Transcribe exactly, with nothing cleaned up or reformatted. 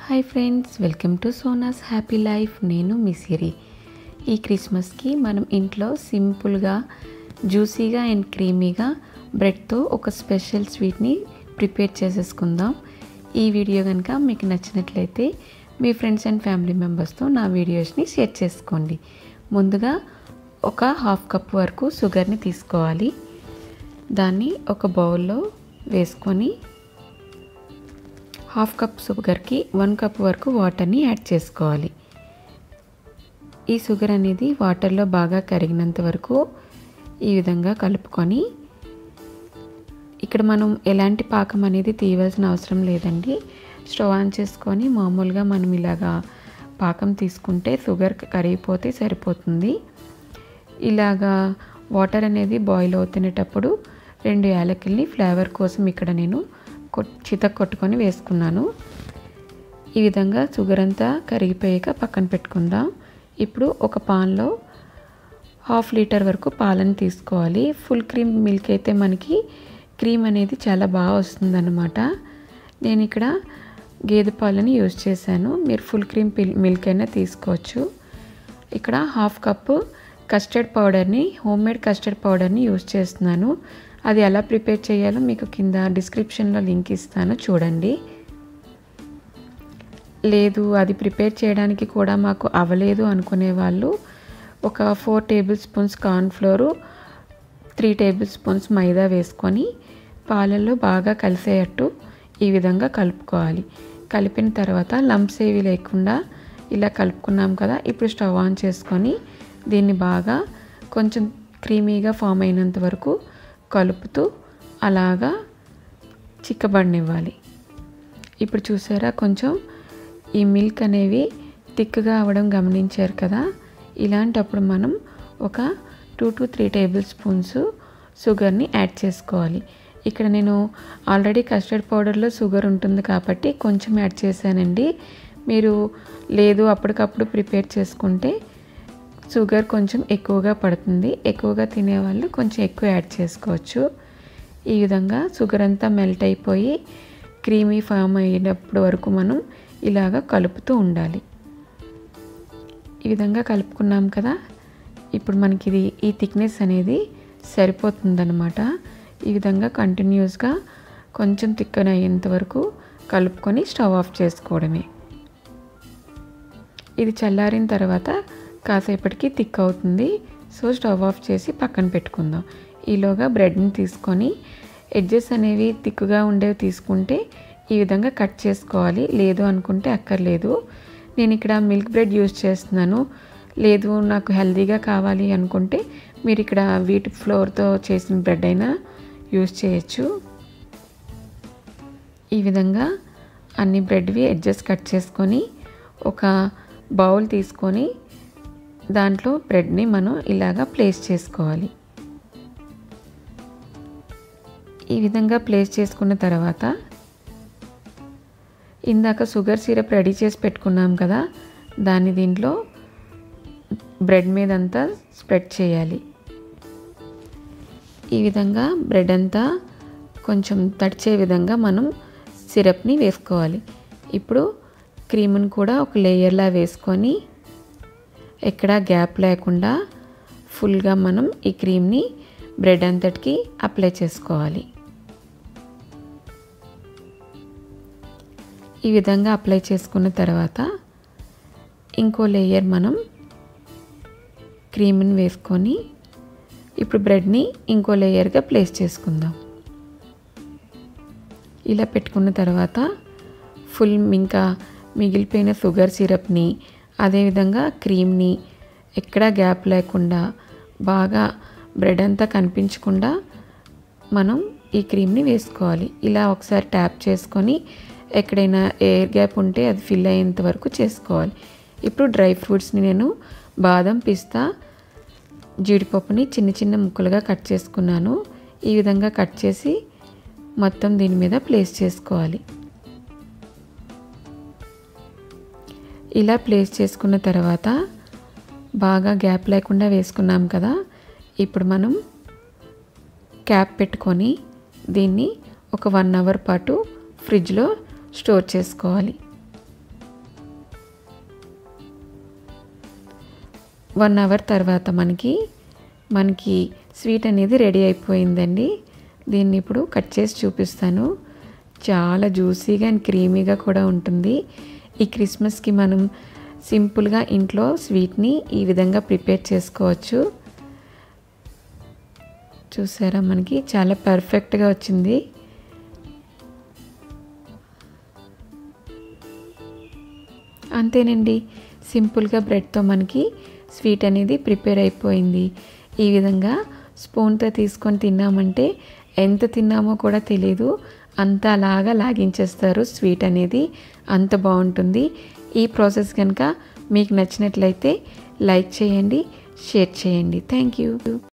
Hi friends, welcome to Sona's happy life. నేను మీ సిరి. ఈ క్రిస్మస్కి మనం ఇంట్లో సింపుల్గా జ్యూసీగా అండ్ క్రీమీగా బ్రెడ్తో ఒక స్పెషల్ స్వీట్ని ప్రిపేర్ చేసేసుకుందాం. ఈ వీడియో కనుక మీకు నచ్చినట్లయితే మీ ఫ్రెండ్స్ అండ్ ఫ్యామిలీ మెంబర్స్తో నా వీడియోస్ని షేర్ చేసుకోండి. ముందుగా ఒక హాఫ్ కప్ వరకు షుగర్ని తీసుకోవాలి. దాన్ని ఒక బౌల్లో వేసుకొని హాఫ్ కప్ షుగర్కి వన్ కప్ వరకు వాటర్ని యాడ్ చేసుకోవాలి. ఈ షుగర్ అనేది వాటర్లో బాగా కరిగినంత వరకు ఈ విధంగా కలుపుకొని, ఇక్కడ మనం ఎలాంటి పాకం అనేది తీయవలసిన అవసరం లేదండి. స్టవ్ ఆన్ చేసుకొని మామూలుగా మనం ఇలాగా పాకం తీసుకుంటే షుగర్ కరిగిపోతే సరిపోతుంది. ఇలాగా వాటర్ అనేది బాయిల్ అవుతునేటప్పుడు రెండు యాలకుల్ని ఫ్లేవర్ కోసం ఇక్కడ నేను చితక్ కొట్టుకొని వేసుకున్నాను. ఈ విధంగా షుగర్ అంతా కరిగిపోయాక పక్కన పెట్టుకుందాం. ఇప్పుడు ఒక పాన్లో హాఫ్ లీటర్ వరకు పాలను తీసుకోవాలి. ఫుల్ క్రీమ్ మిల్క్ అయితే మనకి క్రీమ్ అనేది చాలా బాగా వస్తుందన్నమాట. నేను ఇక్కడ గేదె పాలని యూజ్ చేశాను. మీరు ఫుల్ క్రీమ్ మిల్క్ అయినా తీసుకోవచ్చు. ఇక్కడ హాఫ్ కప్పు కస్టర్డ్ పౌడర్ని హోమ్ మేడ్ కస్టర్డ్ పౌడర్ని యూజ్ చేస్తున్నాను. అది ఎలా ప్రిపేర్ చేయాలో మీకు కింద డిస్క్రిప్షన్లో లింక్ ఇస్తాను, చూడండి. లేదు అది ప్రిపేర్ చేయడానికి కూడా మాకు అవ్వలేదు అనుకునే వాళ్ళు ఒక four tablespoons cornflour, three tablespoons maida వేసుకొని పాలల్లో బాగా కలిసేటట్టు ఈ విధంగా కలుపుకోవాలి. కలిపిన తర్వాత లంప్స్ ఏవి లేకుండా ఇలా కలుపుకున్నాం కదా. ఇప్పుడు స్టవ్ ఆన్ చేసుకొని దీన్ని బాగా కొంచెం క్రీమీగా ఫామ్ అయినంత వరకు కలుపుతూ అలాగా చిక్కబడనివ్వాలి. ఇప్పుడు చూసారా, కొంచెం ఈ మిల్క్ అనేవి థిక్గా అవ్వడం గమనించారు కదా. ఇలాంటప్పుడు మనం ఒక two to three tablespoons షుగర్ని యాడ్ చేసుకోవాలి. ఇక్కడ నేను ఆల్రెడీ కస్టర్డ్ పౌడర్లో షుగర్ ఉంటుంది కాబట్టి కొంచెం యాడ్ చేశానండి. మీరు లేదు అప్పటికప్పుడు ప్రిపేర్ చేసుకుంటే షుగర్ కొంచెం ఎక్కువగా పడుతుంది. ఎక్కువగా తినేవాళ్ళు కొంచెం ఎక్కువ యాడ్ చేసుకోవచ్చు. ఈ విధంగా షుగర్ అంతా మెల్ట్ అయిపోయి క్రీమీ ఫామ్ అయినప్పటి వరకు మనం ఇలాగ కలుపుతూ ఉండాలి. ఈ విధంగా కలుపుకున్నాం కదా. ఇప్పుడు మనకి ఇది ఈ థిక్నెస్ అనేది సరిపోతుందన్నమాట. ఈ విధంగా కంటిన్యూస్గా కొంచెం థిక్కన అయ్యేంత వరకు కలుపుకొని స్టవ్ ఆఫ్ చేసుకోవడమే. ఇది చల్లారిన తర్వాత కాసేపటికి థిక్ అవుతుంది. సో స్టవ్ ఆఫ్ చేసి పక్కన పెట్టుకుందాం. ఈలోగా బ్రెడ్ని తీసుకొని ఎడ్జెస్ అనేవి థిక్గా ఉండేవి తీసుకుంటే ఈ విధంగా కట్ చేసుకోవాలి. లేదు అనుకుంటే అక్కర్లేదు. నేను ఇక్కడ మిల్క్ బ్రెడ్ యూజ్ చేస్తున్నాను. లేదు నాకు హెల్తీగా కావాలి అనుకుంటే మీరు ఇక్కడ వీట్ ఫ్లోర్తో చేసిన బ్రెడ్ అయినా యూజ్ చేయొచ్చు. ఈ విధంగా అన్ని బ్రెడ్వి ఎడ్జెస్ కట్ చేసుకొని ఒక బౌల్ తీసుకొని దాంట్లో బ్రెడ్ని మనం ఇలాగా ప్లేస్ చేసుకోవాలి. ఈ విధంగా ప్లేస్ చేసుకున్న తర్వాత ఇందాక షుగర్ సిరప్ రెడీ చేసి పెట్టుకున్నాం కదా, దాన్ని దీంట్లో బ్రెడ్ మీద అంతా స్ప్రెడ్ చేయాలి. ఈ విధంగా బ్రెడ్ అంతా కొంచెం తడిచే విధంగా మనం సిరప్ని వేసుకోవాలి. ఇప్పుడు క్రీమ్ని కూడా ఒక లేయర్లా వేసుకొని ఎక్కడా గ్యాప్ లేకుండా ఫుల్గా మనం ఈ క్రీమ్ని బ్రెడ్ అంతటికి అప్లై చేసుకోవాలి. ఈ విధంగా అప్లై చేసుకున్న తర్వాత ఇంకో లేయర్ మనం క్రీమ్ని వేసుకొని ఇప్పుడు బ్రెడ్ని ఇంకో లేయర్గా ప్లేస్ చేసుకుందాం. ఇలా పెట్టుకున్న తర్వాత ఫుల్ ఇంకా మిగిలిపోయిన షుగర్ సిరప్ని అదేవిధంగా క్రీమ్ని ఎక్కడా గ్యాప్ లేకుండా బాగా బ్రెడ్ అంతా కనిపించకుండా మనం ఈ క్రీమ్ని వేసుకోవాలి. ఇలా ఒకసారి ట్యాప్ చేసుకొని ఎక్కడైనా ఎయిర్ గ్యాప్ ఉంటే అది ఫిల్ అయ్యేంత వరకు చేసుకోవాలి. ఇప్పుడు డ్రై ఫ్రూట్స్ని నేను బాదం, పిస్తా, జీడిపప్పుని చిన్న చిన్న ముక్కలుగా కట్ చేసుకున్నాను. ఈ విధంగా కట్ చేసి మొత్తం దీని మీద ప్లేస్ చేసుకోవాలి. ఇలా ప్లేస్ చేసుకున్న తర్వాత బాగా గ్యాప్ లేకుండా వేసుకున్నాం కదా. ఇప్పుడు మనం క్యాప్ పెట్టుకొని దీన్ని ఒక వన్ అవర్ పాటు ఫ్రిడ్జ్లో స్టోర్ చేసుకోవాలి. వన్ అవర్ తర్వాత మనకి మనకి స్వీట్ అనేది రెడీ అయిపోయిందండి. దీన్ని ఇప్పుడు కట్ చేసి చూపిస్తాను. చాలా జ్యూసీగా అండ్ క్రీమీగా కూడా ఉంటుంది. ఈ క్రిస్మస్కి మనం సింపుల్గా ఇంట్లో స్వీట్ని ఈ విధంగా ప్రిపేర్ చేసుకోవచ్చు. చూసారా, మనకి చాలా పర్ఫెక్ట్గా వచ్చింది. అంతేనండి, సింపుల్గా బ్రెడ్తో మనకి స్వీట్ అనేది ప్రిపేర్ అయిపోయింది. ఈ విధంగా స్పూన్తో తీసుకొని తిన్నామంటే ఎంత తిన్నామో కూడా తెలియదు, అంత అలాగా లాగించేస్తారు స్వీట్ అనేది, అంత బాగుంటుంది. ఈ ప్రాసెస్ కనుక మీకు నచ్చినట్లయితే లైక్ చేయండి, షేర్ చేయండి. Thank you.